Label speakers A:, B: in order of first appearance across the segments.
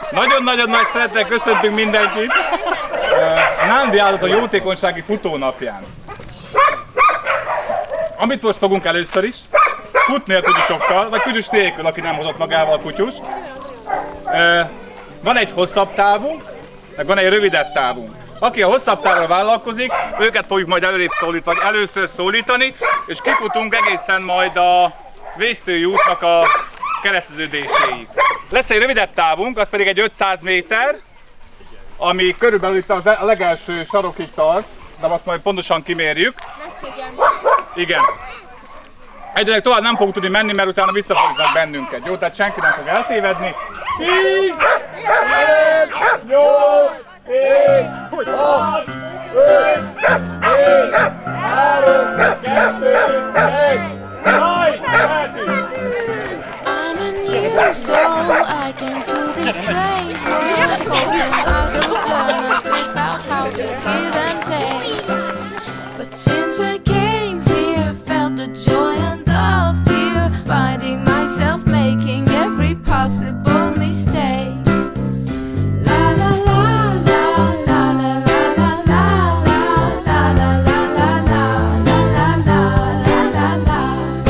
A: Nagyon-nagyon nagy szeretettel köszöntünk mindenkit a Nándi Állatok Jótékonysági Futónapján. Amit most fogunk először is, futni a kutyusokkal, vagy kutyus nélkül, aki nem hozott magával kutyust. Van egy hosszabb távunk, meg van egy rövidebb távunk. Aki a hosszabb távra vállalkozik, őket fogjuk majd először szólítani, és kifutunk egészen majd a Vésztői útnak a kereszteződéséig. Lesz egy rövidebb távunk, az pedig egy 500 méter, ami körülbelül itt a legelső sarokig tart, de azt majd pontosan kimérjük. Igen. Egyébként tovább nem fogunk tudni menni, mert utána visszafognak bennünket, jó? Tehát senki nem fog eltévedni. 10, 9, 8, 7, 6, 5, 4, 3, 2, 1, jaj, mehetünk!
B: I'm a new soul, I came to this strange world, hoping I could learn a bit about how to give and take. But since I came here, felt the joy and the fear, finding myself making every possible mistake. La la la la la la la la la la la la la la la la la.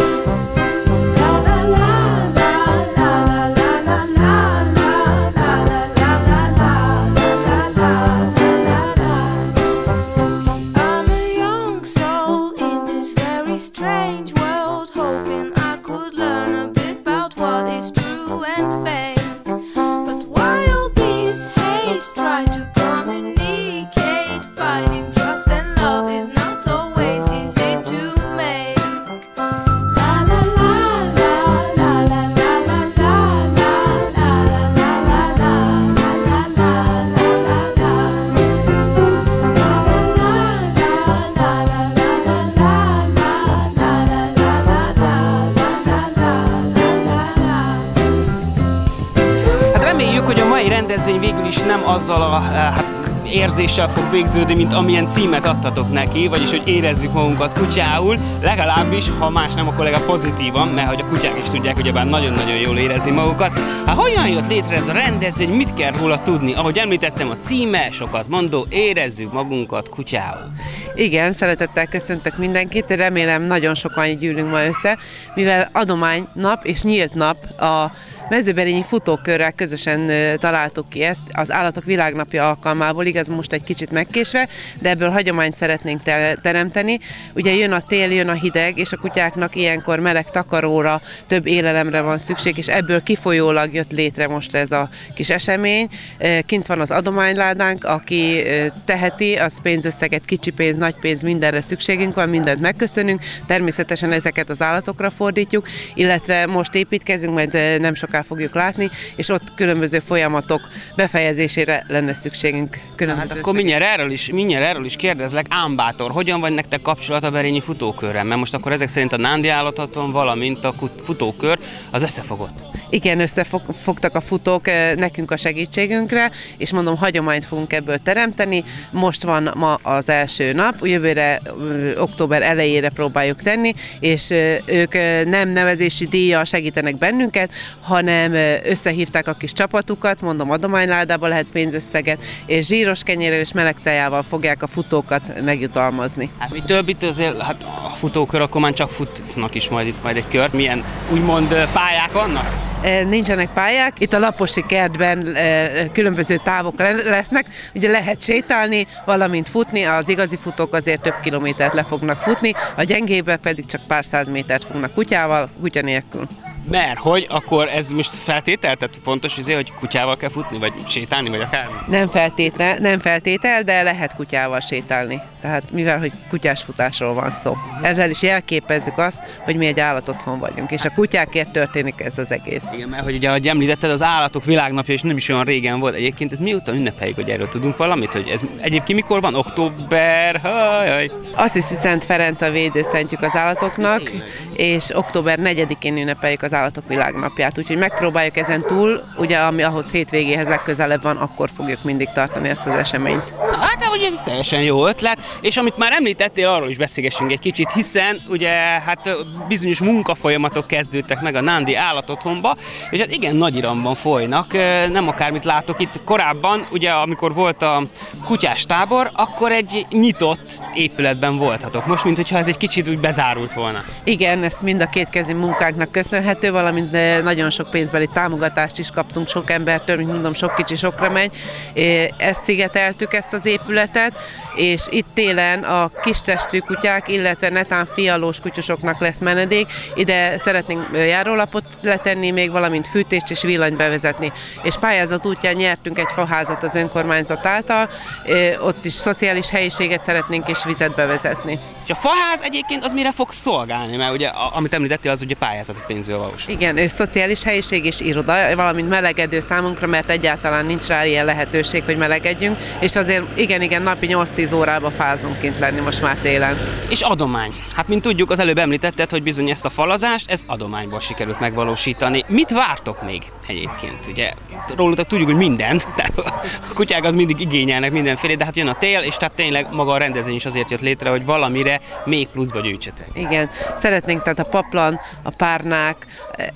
B: Strange world, hoping I could learn a bit about what is true and fake. But while these hate try to communicate, finding trust and love is not always easy to make. La la la la la la la la la la la la la la la la
C: Reméljük, hogy a mai rendezvény végül is nem azzal a érzéssel fog végződni, mint amilyen címet adtatok neki, vagyis hogy érezzük magunkat kutyául, legalábbis, ha más nem, akkor legalább pozitívan, mert hogy a kutyák is tudják ugyebár nagyon-nagyon jól érezni magukat. Hát hogyan jött létre ez a rendezvény, mit kell róla tudni? Ahogy említettem, a címe sokat mondó, érezzük magunkat kutyául.
D: Igen, szeretettel köszöntök mindenkit, remélem nagyon sokan gyűlünk ma össze, mivel adománynap és nyílt nap a Mezőberényi Futókörrel közösen találtuk ki ezt az Állatok Világnapja alkalmából, igaz most egy kicsit megkésve, de ebből hagyományt szeretnénk teremteni. Ugye jön a tél, jön a hideg, és a kutyáknak ilyenkor meleg takaróra, több élelemre van szükség, és ebből kifolyólag jött létre most ez a kis esemény. Kint van az adományládánk, aki teheti, az pénzösszeget, kicsi pénz, nagy pénz, mindenre szükségünk van, mindent megköszönünk. Természetesen ezeket az állatokra fordítjuk, illetve most építkezünk, majd nem soká fogjuk látni, és ott különböző folyamatok befejezésére lenne szükségünk.
C: Hát akkor mindjárt erről is kérdezlek, Ámbátor, hogyan van nektek kapcsolat a Berényi Futókörrel? Mert most akkor ezek szerint a Nándi Állathaton, valamint a futókör az összefogott.
D: Igen, összefogtak a futók nekünk a segítségünkre, és mondom, hagyományt fogunk ebből teremteni. Most van ma az első nap, jövőre október elejére próbáljuk tenni, és ők nem nevezési díjjal segítenek bennünket, hanem összehívták a kis csapatukat, mondom, adományládába lehet pénzösszeget, és zsíros kenyérrel és meleg tejával fogják a futókat megjutalmazni.
C: Hát mi több itt azért, hát a futókör akkor már csak futnak is majd itt majd egy kört. Milyen úgymond pályák vannak?
D: Nincsenek pályák, itt a Laposi kertben különböző távok lesznek, ugye lehet sétálni, valamint futni, az igazi futók azért több kilométert le fognak futni, a gyengébbek pedig csak pár száz métert fognak kutyával, kutya nélkül.
C: Mert hogy akkor ez most feltétel, tehát fontos azért, hogy kutyával kell futni, vagy sétálni, vagy akármi?
D: Nem feltétel, de lehet kutyával sétálni. Tehát mivel, hogy kutyás futásról van szó. Ezzel is jelképezzük azt, hogy mi egy állatotthon vagyunk, és a kutyákért történik ez az egész.
C: Igen, mert hogy ugye, ahogy említetted, az Állatok Világnapja is nem is olyan régen volt. Egyébként ez mióta ünnepeljük, hogy erről tudunk valamit? Hogy ez egyébként mikor van? Október? Hajaj.
D: Assisi Szent Ferenc a védőszentjük az állatoknak, és október 4-én ünnepeljük az Állatok Világnapját. Úgyhogy megpróbáljuk ezen túl, ugye ami ahhoz hétvégéhez legközelebb van, akkor fogjuk mindig tartani ezt az eseményt.
C: Hát Hát, hogy ez teljesen jó ötlet, és amit már említettél, arról is beszélgessünk egy kicsit, hiszen ugye hát bizonyos munkafolyamatok kezdődtek meg a Nándi Állatotthonba, és hát igen, nagy iramban folynak, nem akármit látok itt. Korábban, ugye amikor volt a kutyás tábor, akkor egy nyitott épületben voltatok. Most, mintha ez egy kicsit úgy bezárult volna. Igen,
D: ez mind a kétkezi munkánknak köszönhető, valamint nagyon sok pénzbeli támogatást is kaptunk sok embertől, mint mondom, sok kicsi sokra megy. Ezt szigeteltük, ezt az épületet, és itt télen a kistestű kutyák, illetve netán fialós kutyusoknak lesz menedék. Ide szeretnénk járólapot letenni, még valamint fűtést és villanyt bevezetni. És pályázat útján nyertünk egy faházat az önkormányzat által, ott is szociális helyiséget szeretnénk és vizet bevezetni.
C: És a faház egyébként az mire fog szolgálni? Mert ugye, amit említettél, az ugye pályázati pénzből valós.
D: Igen, ő szociális helyiség és iroda, valamint melegedő számunkra, mert egyáltalán nincs rá ilyen lehetőség, hogy melegedjünk, és azért igen, napi 8-10 órában fázunk kint lenni most már télen.
C: És adomány. Hát mint tudjuk, az előbb említetted, hogy bizony ezt a falazást, ez adományból sikerült megvalósítani. Mit vártok még egyébként? Ugye rólatok tudjuk, hogy mindent, tehát a kutyák az mindig igényelnek mindenfélét, de hát jön a tél, és tehát tényleg maga a rendezvény is azért jött létre, hogy valamire még pluszba gyűjtsetek.
D: Igen, szeretnénk tehát a paplan, a párnák,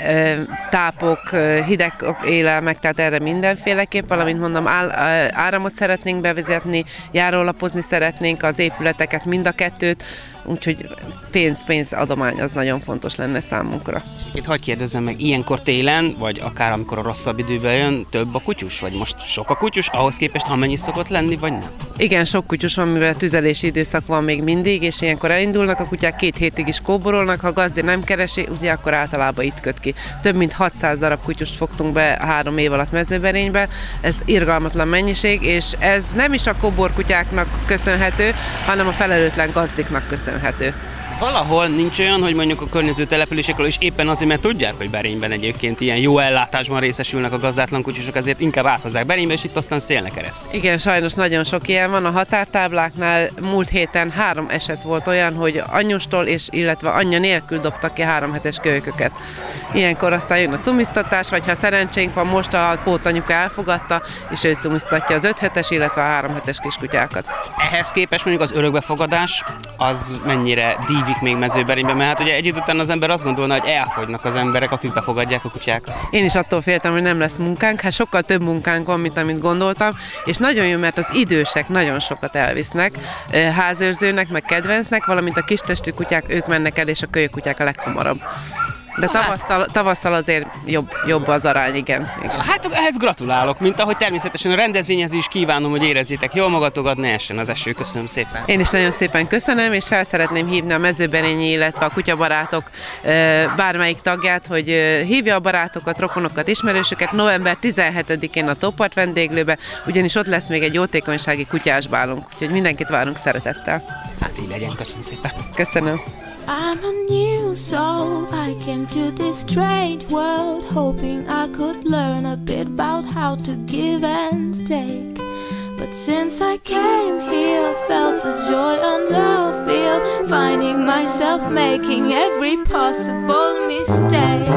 D: tápok, hideg élelmek, tehát erre mindenféleképp, valamint mondom, áramot szeretnénk bevezetni, járólapozni szeretnénk az épületeket, mind a kettőt, úgyhogy pénz adomány az nagyon fontos lenne számunkra.
C: Itt hadd kérdezzem meg, ilyenkor télen, vagy akár amikor a rosszabb időben jön, több a kutyus? Vagy most sok a kutyus, ahhoz képest amennyi szokott lenni, vagy nem?
D: Igen, sok kutyus van, mivel tüzelési időszak van még mindig, és ilyenkor elindulnak a kutyák, 2 hétig is kóborolnak, ha gazdi nem keresi, ugye akkor általában itt köt ki. Több mint 600 darab kutyust fogtunk be 3 év alatt Mezőberénybe, ez irgalmatlan mennyiség, és ez nem is a kóborkutyáknak köszönhető, hanem a felelőtlen gazdiknak köszönhető.
C: Valahol nincs olyan, hogy mondjuk a környező településekről is éppen azért, mert tudják, hogy Berényben egyébként ilyen jó ellátásban részesülnek a gazdátlan kutyusok, ezért inkább áthozzák Berénybe, és itt aztán szélnek kereszt.
D: Igen, sajnos nagyon sok ilyen van. A határtábláknál múlt héten 3 eset volt olyan, hogy anyustól és illetve anyja nélkül dobtak ki 3 hetes kölyköket. Ilyenkor aztán jön a cumisztatás, vagy ha szerencsénk van, most a pótanyuka elfogadta, és ő cumisztatja az 5 hetes, illetve a 3 hetes kiskutyákat.
C: Ehhez képest mondjuk az örökbefogadás az mennyire dívik még Mezőberényben, mert hát ugye egy idő után az ember azt gondolna, hogy elfogynak az emberek, akik befogadják a kutyákat.
D: Én is attól féltem, hogy nem lesz munkánk, hát sokkal több munkánk van, mint amit gondoltam, és nagyon jó, mert az idősek nagyon sokat elvisznek, házőrzőnek, meg kedvencnek, valamint a kistestű kutyák, ők mennek el, és a kölyökkutyák a leghamarabb. De tavasszal azért jobb az arány, igen.
C: Hát ehhez gratulálok, mint ahogy természetesen a rendezvényhez is kívánom, hogy érezzétek jól magatokat, ne essen az eső. Köszönöm szépen.
D: Én is nagyon szépen köszönöm, és fel szeretném hívni a Mezőberényi, illetve a kutyabarátok bármelyik tagját, hogy hívja a barátokat, rokonokat, ismerősöket november 17-én a Tópart vendéglőbe, ugyanis ott lesz még egy jótékonysági kutyásbálunk, úgyhogy mindenkit várunk szeretettel.
C: Hát így legyen, köszönöm szépen.
D: Köszönöm.
B: I'm a new soul, I came to this strange world hoping I could learn a bit about how to give and take. But since I came here, felt the joy and love feel, finding myself making every possible mistake.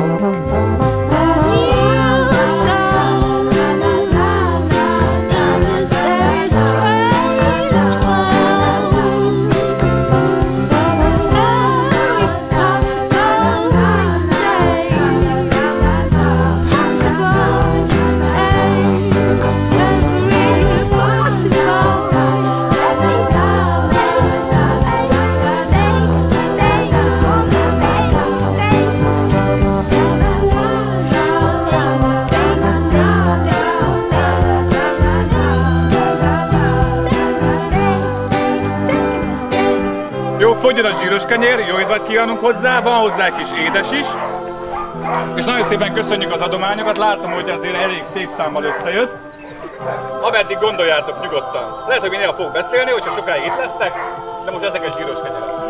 A: Fogjon a zsíros kenyér, jó évet kívánunk hozzá, van hozzá egy kis édes is. És nagyon szépen köszönjük az adományokat, látom, hogy azért elég szép számmal összejött. Ameddig gondoljátok nyugodtan. Lehet, hogy mi néha fogok beszélni, hogyha sokáig itt lesztek, de most ezek egy zsíros kenyerek.